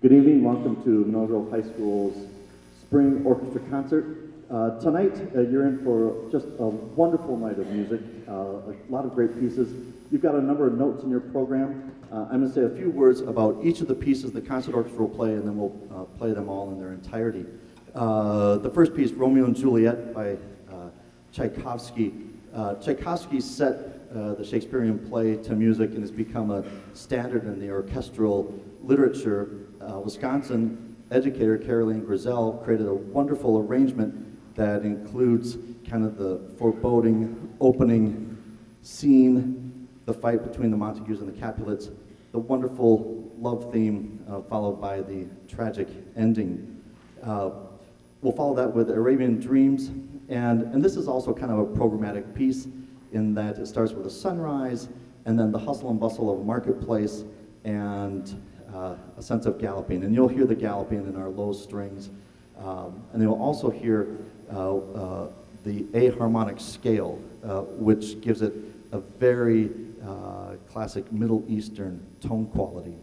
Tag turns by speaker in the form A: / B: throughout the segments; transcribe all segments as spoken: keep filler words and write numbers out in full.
A: Good evening, welcome to Monroe High School's Spring Orchestra Concert. Uh, tonight, uh, you're in for just a wonderful night of music, uh, a lot of great pieces. You've got a number of notes in your program. Uh, I'm going to say a few words about each of the pieces the concert orchestra will play, and then we'll uh, play them all in their entirety. Uh, the first piece, Romeo and Juliet by uh, Tchaikovsky. Uh, Tchaikovsky set uh, the Shakespearean play to music and has become a standard in the orchestral literature. Uh, Wisconsin educator Caroline Grizel created a wonderful arrangement that includes kind of the foreboding opening scene, the fight between the Montagues and the Capulets, the wonderful love theme uh, followed by the tragic ending. Uh, we'll follow that with Arabian Dreams, and, and this is also kind of a programmatic piece in that it starts with a sunrise and then the hustle and bustle of a marketplace and Uh, a sense of galloping, and you'll hear the galloping in our low strings, um, and you'll also hear uh, uh, the aharmonic scale, uh, which gives it a very uh, classic Middle Eastern tone quality.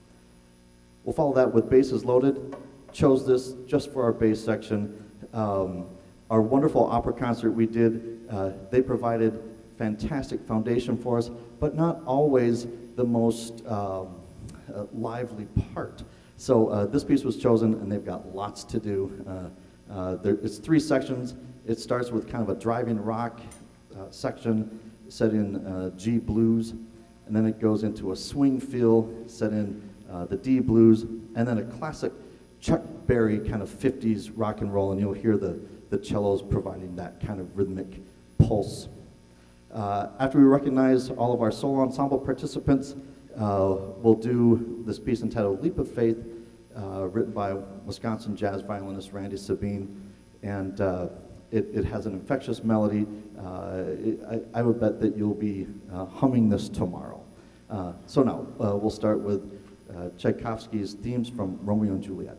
A: We'll follow that with Basses Loaded. Chose this just for our bass section. Um, our wonderful opera concert we did, uh, they provided fantastic foundation for us, but not always the most um, Uh, lively part. So uh, this piece was chosen, and they've got lots to do. Uh, uh, there, it's three sections. It starts with kind of a driving rock uh, section set in uh, G blues, and then it goes into a swing feel set in uh, the D blues, and then a classic Chuck Berry kind of fifties rock and roll, and you'll hear the, the cellos providing that kind of rhythmic pulse. Uh, after we recognize all of our solo ensemble participants, Uh, we'll do this piece entitled Leap of Faith, uh, written by Wisconsin jazz violinist Randy Sabine, and uh, it, it has an infectious melody. Uh, it, I, I would bet that you'll be uh, humming this tomorrow. Uh, so now, uh, we'll start with uh, Tchaikovsky's themes from Romeo and Juliet.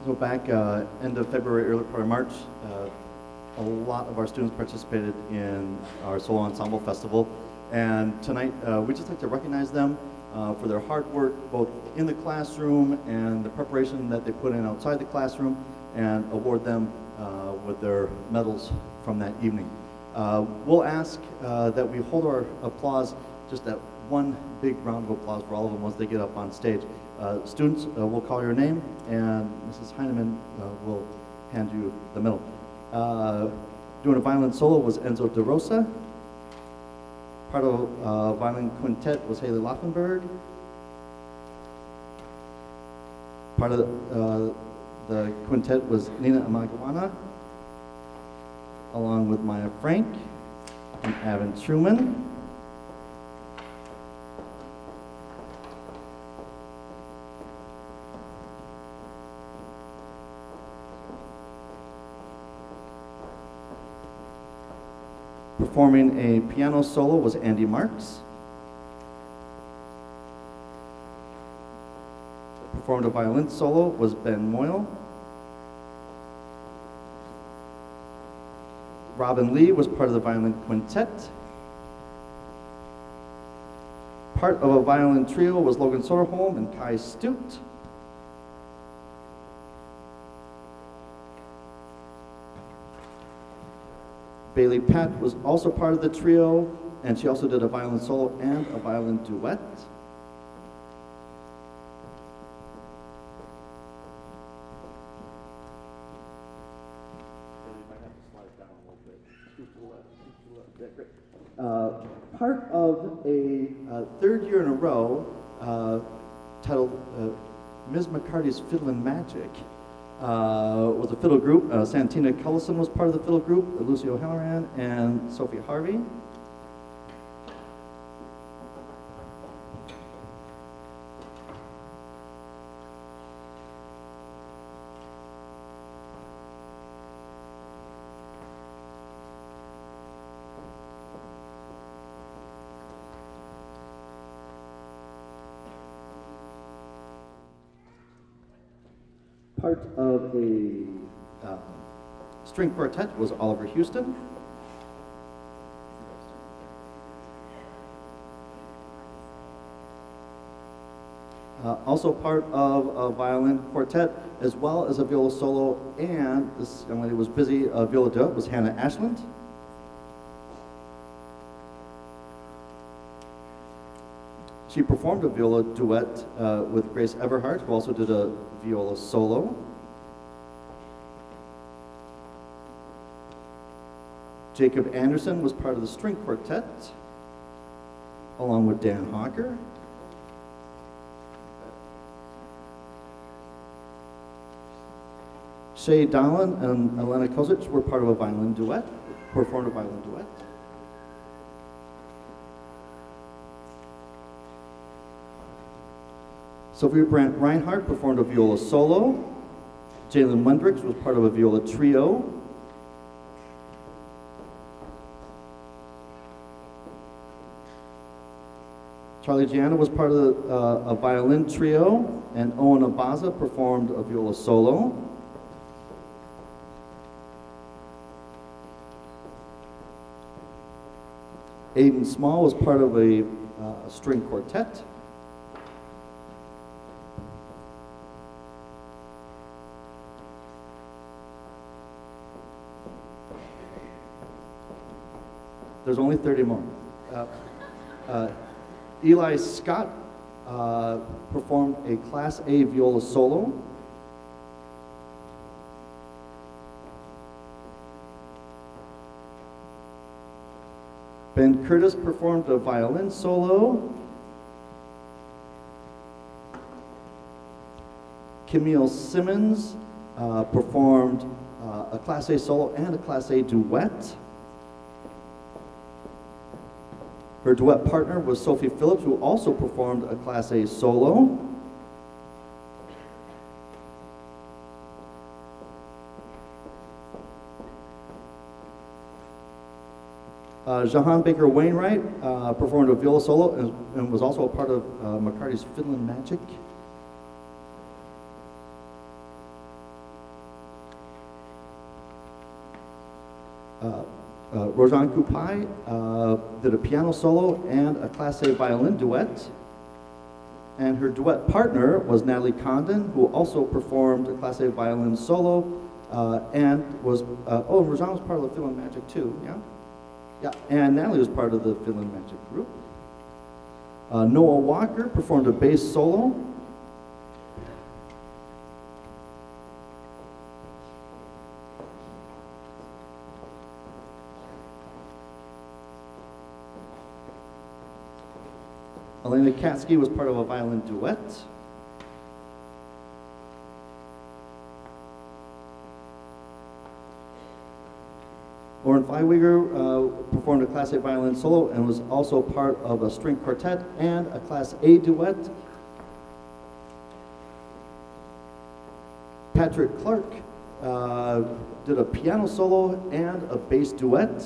A: So back uh, end of February, early part of March, uh, a lot of our students participated in our Solo Ensemble Festival. And tonight, uh, we'd just like to recognize them uh, for their hard work, both in the classroom and the preparation that they put in outside the classroom, and award them uh, with their medals from that evening. Uh, we'll ask uh, that we hold our applause, just that one big round of applause for all of them once they get up on stage. Uh, students, uh, we'll call your name, and Missus Heineman uh, will hand you the medal. Uh, doing a violin solo was Enzo DeRosa. Part of a uh, violin quintet was Haley Laufenberg. Part of the, uh, the quintet was Nina Amagawana, along with Maya Frank and Avin Truman. Performing a piano solo was Andy Marks. Performed a violin solo was Ben Moyle. Robin Lee was part of the violin quintet. Part of a violin trio was Logan Soderholm and Kai Stute. Bailey Pat was also part of the trio, and she also did a violin solo and a violin duet. Uh, part of a uh, third year in a row, uh, titled uh, Miz McCarty's Fiddlin' Magic, uh, was a fiddle group. Uh, Santina Cullison was part of the fiddle group, Lucio Halloran and Sophie Harvey. Part of a uh, string quartet was Oliver Houston. Uh, also part of a violin quartet, as well as a viola solo, and this young lady was busy, a viola duet was Hannah Ashland. She performed a viola duet uh, with Grace Everhart, who also did a viola solo. Jacob Anderson was part of the string quartet, along with Dan Hawker. Shay Dallin and Elena Kozic were part of a violin duet, performed a violin duet. Sophia Brandt Reinhardt performed a viola solo. Jalen Wendricks was part of a viola trio. Charlie Gianna was part of the, uh, a violin trio, and Owen Abaza performed a viola solo. Aiden Small was part of a uh, string quartet. There's only thirty more. Uh, uh, Eli Scott uh, performed a Class A viola solo. Ben Curtis performed a violin solo. Camille Simmons uh, performed uh, a Class A solo and a Class A duet. Her duet partner was Sophie Phillips, who also performed a Class A solo. Uh, Jahan Baker Wainwright uh, performed a viola solo and, and was also a part of uh, McCarty's Fiddlin' Magic.
B: uh, uh, Rojan Kupai uh, did a piano solo and a Class A violin duet. And her duet partner was Natalie Condon, who also performed a Class A violin solo uh, and was, uh, oh, Rojan was part of the Fiddlin' Magic too, yeah? Yeah, and Natalie was part of the Fiddlin' Magic group. Uh, Noah Walker performed a bass solo. Elena Katsky was part of a violin duet. Lauren Feiwiger uh, performed a Class A violin solo and was also part of a string quartet and a Class A duet. Patrick Clark uh, did a piano solo and a bass duet.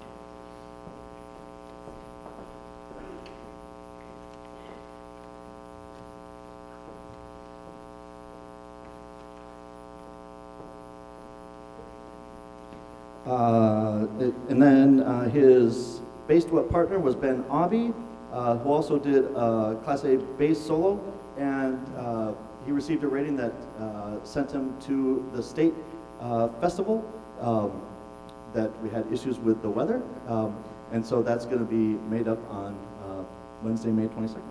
B: Uh, and then uh, his bass duet partner was Ben Aubie, uh, who also did a Class A bass solo, and uh, he received a rating that uh, sent him to the state uh, festival um, that we had issues with the weather, um, and so that's going to be made up on uh, Wednesday, May twenty-second.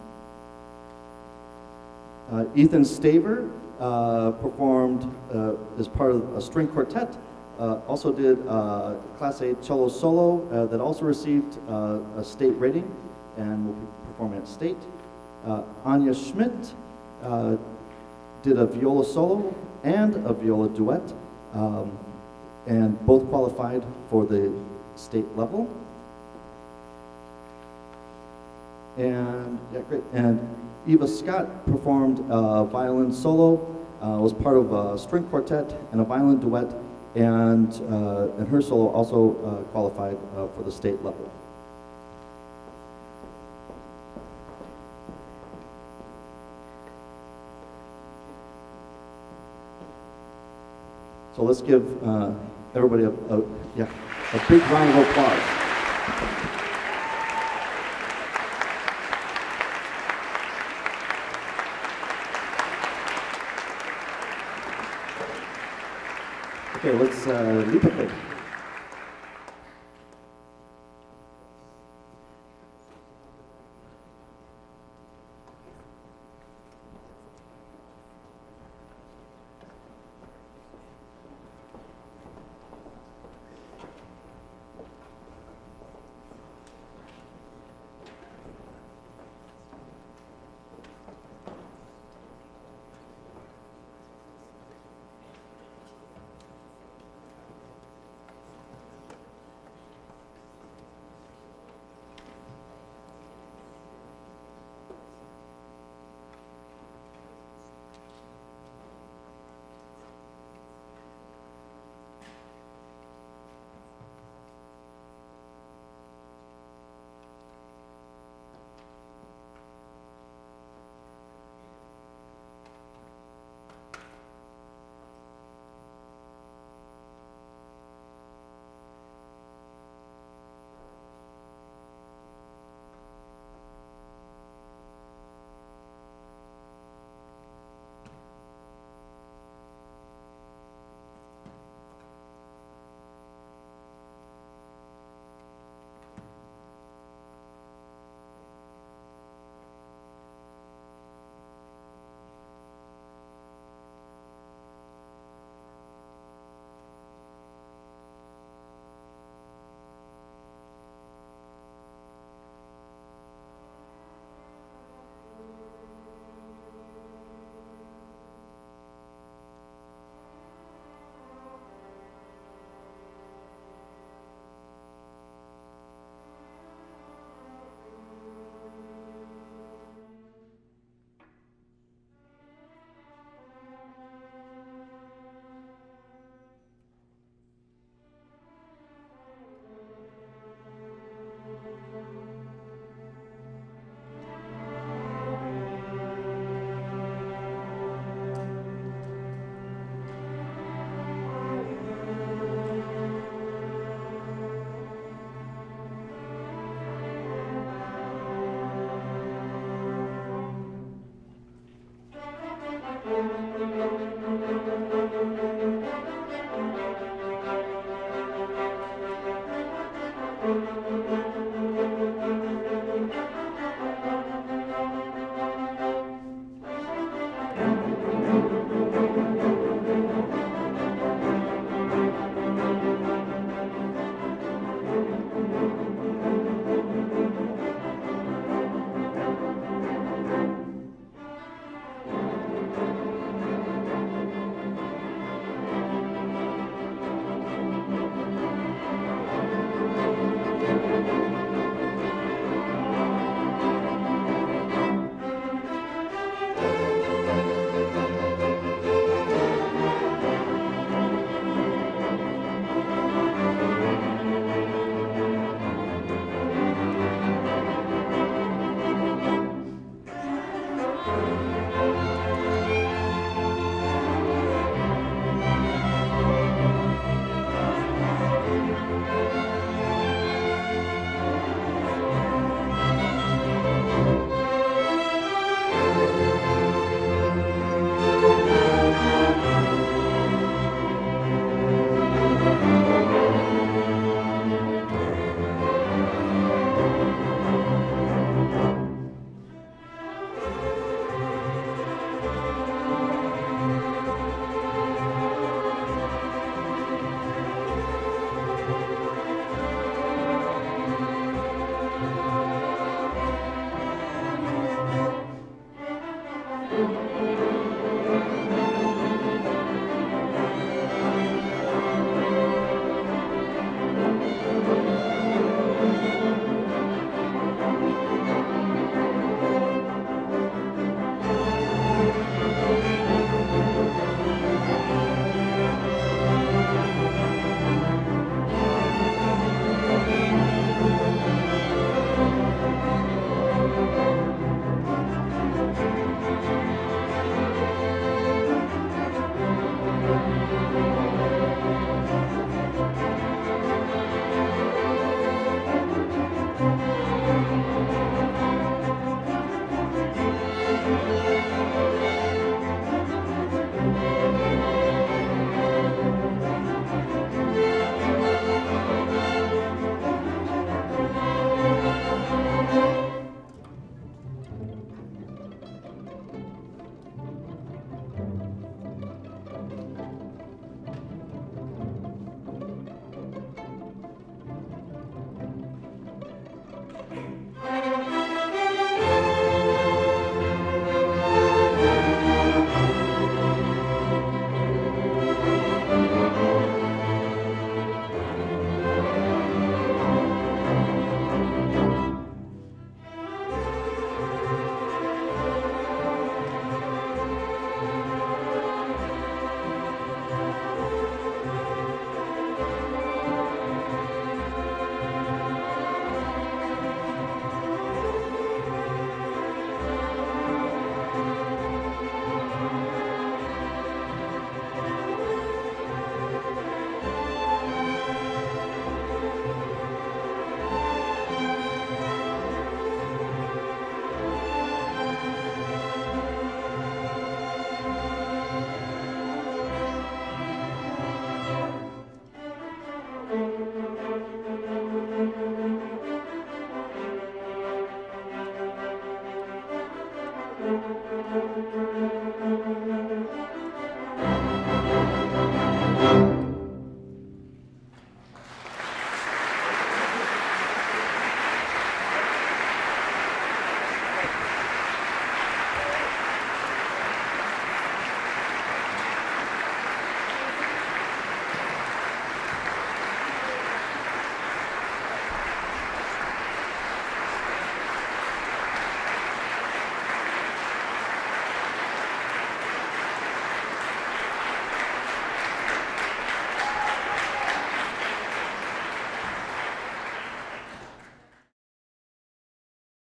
B: Uh, Ethan Staver uh, performed uh, as part of a string quartet. Uh, also did uh, Class A cello solo uh, that also received uh, a state rating and will be performing at state. Uh, Anya Schmidt uh, did a viola solo and a viola duet, um, and both qualified for the state level. And yeah, great. And Eva Scott performed a violin solo, uh, was part of a string quartet and a violin duet. And, uh, and her solo also uh, qualified uh, for the state level. So let's give uh, everybody a, a, yeah, a big round of applause. Okay, let's uh, leap a bit.
C: Thank you.